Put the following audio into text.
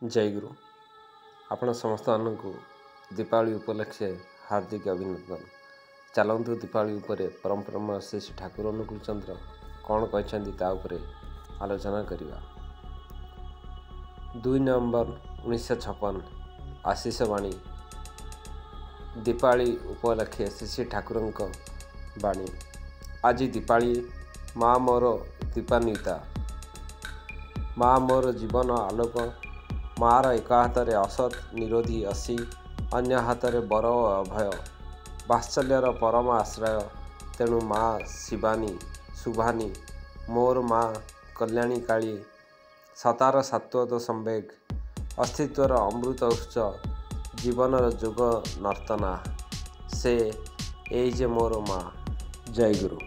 जय गुरु आपण समस्त मानू दीपावली उपलक्षे हार्दिक अभिनंदन। चलतु दीपावली उपरे परम परम श्री ठाकुर अनुकूल चंद्र कौन कहते ता उपरे आलोचना करवा। 2 नवंबर 1956 आशीष वाणी दीपावली उपलक्षे श्री ठाकुर बाणी। आज दीपावली माँ मोर दीपान्विता, माँ मोर जीवन आलोक। मार एक हाथ में असत निरोधी असी, अन्य हाथ में बर अभय, वात्सल्यर परम आश्रय। तेणु माँ शिवानी शुभानी मोर माँ कल्याणी काली, सतार सात्वत संवेग, अस्तित्वर अमृत उत्स, जीवनर जोग नर्तना से एजे मोर माँ। जय गुरु।